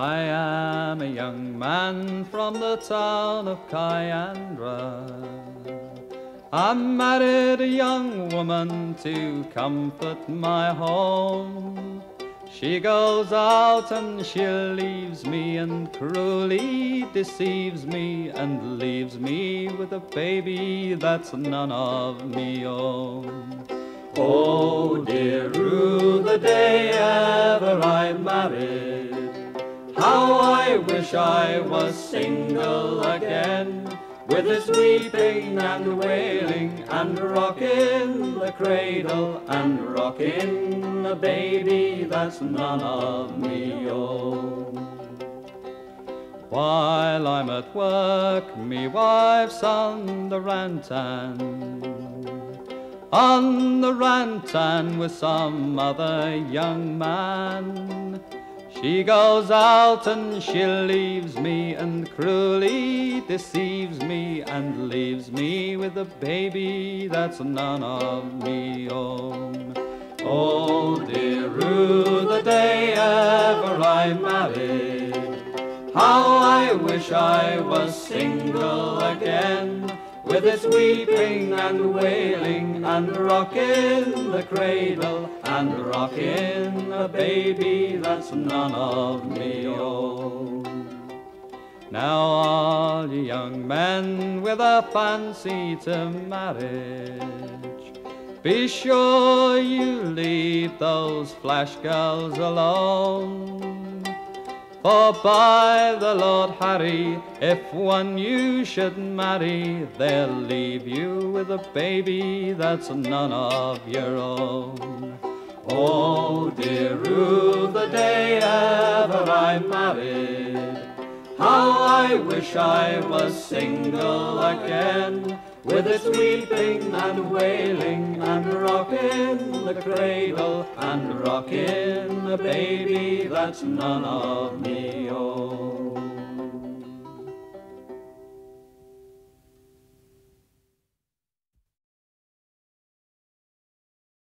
I am a young man from the town of Kyandra. I married a young woman to comfort my home. She goes out and she leaves me and cruelly deceives me and leaves me with a baby that's none of me own. Oh dear, rue the day ever I married. How I wish I was single again, with his weeping and wailing and rocking the cradle and rocking a baby that's none of me own. While I'm at work, me wife's on the rantan with some other young man. She goes out and she leaves me and cruelly deceives me and leaves me with a baby that's none of me own. Oh dear, rue the day ever I married. How I wish I was single again, with its weeping and wailing and rocking the cradle and rocking a baby that's none of me own. Now all you young men with a fancy to marriage, be sure you leave those flash girls alone. For by the Lord Harry, if one you should marry, they'll leave you with a baby that's none of your own. Oh dear, rue the day ever I married. How I wish I was single again, with its weeping and wailing and rocking the cradle and rocking a baby that's none of me own.